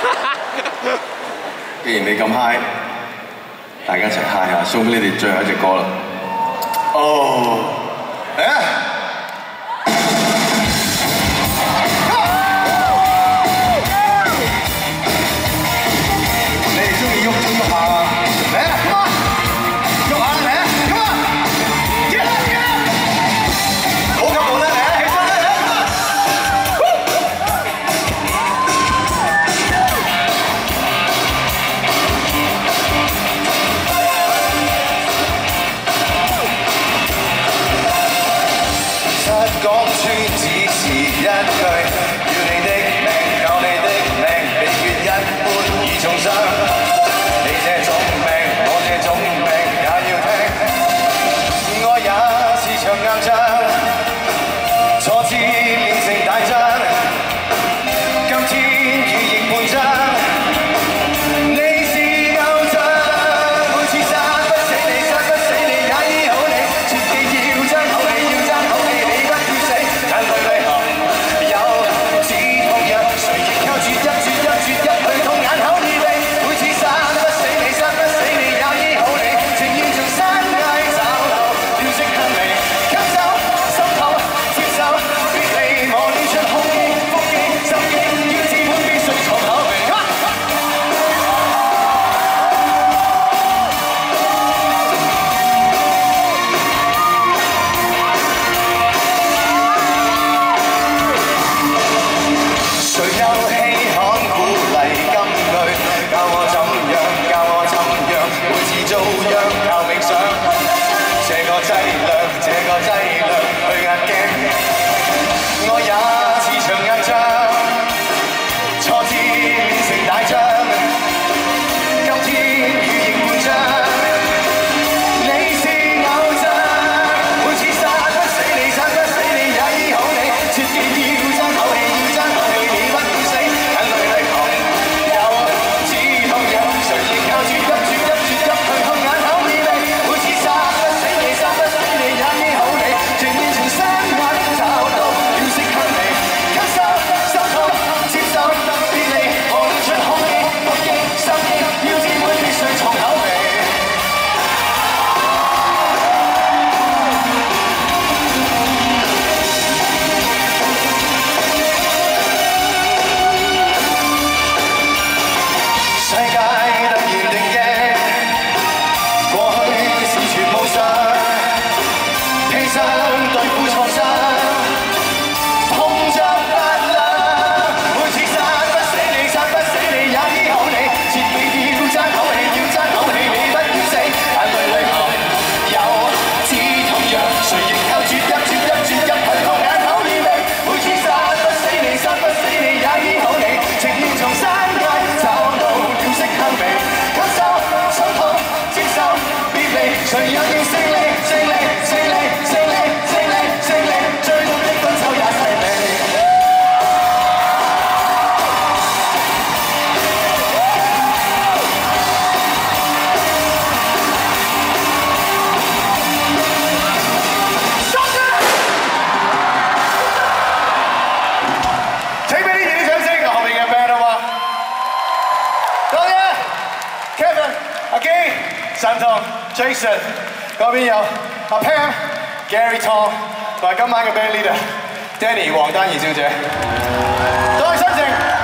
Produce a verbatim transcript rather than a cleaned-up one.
既然你咁 high， 大家一齊 high 下，送俾你哋最後一隻歌啦。哦，嚟啊！ 講穿只是一句，要你的命，救你的命，秘訣一般易中傷。你這種命，我這種命也要聽。愛也是場硬仗，挫折練成大將。今天如迎半張，你是偶像。每次殺不死你，殺不死你，也醫好你。切記要爭口氣，要爭口氣。 眼淚裏含有止痛藥，誰亦靠啜泣啜泣啜泣去痛眼口耳鼻。每次殺不死你，殺不死你，也醫好你。情願從山崖找到調息香味，吸收心痛接受別離，磨練出胸肌腹肌心機，要自滿必須重口味。誰有稀罕鼓勵金句，教我怎樣，教我怎樣，每次遭殃靠冥想，這個劑量，這個劑量去壓驚，愛也似場硬仗，挫折練成大將，今天如迎半張，你是偶像，每次殺不死你，殺不死你，也醫好你，切記要爭口氣，要爭口氣。 誰也要勝利，勝利，勝利，勝利，勝利，勝利，最痛的分手也細微。請俾啲熱烈掌聲，後面嘅 band 好嗎？多謝 Kevin、阿基、神童。 Jason 嗰邊有阿 Pam、Gary Tong 同埋今晚嘅 band leader Danny 黃丹儀小姐，多謝心情。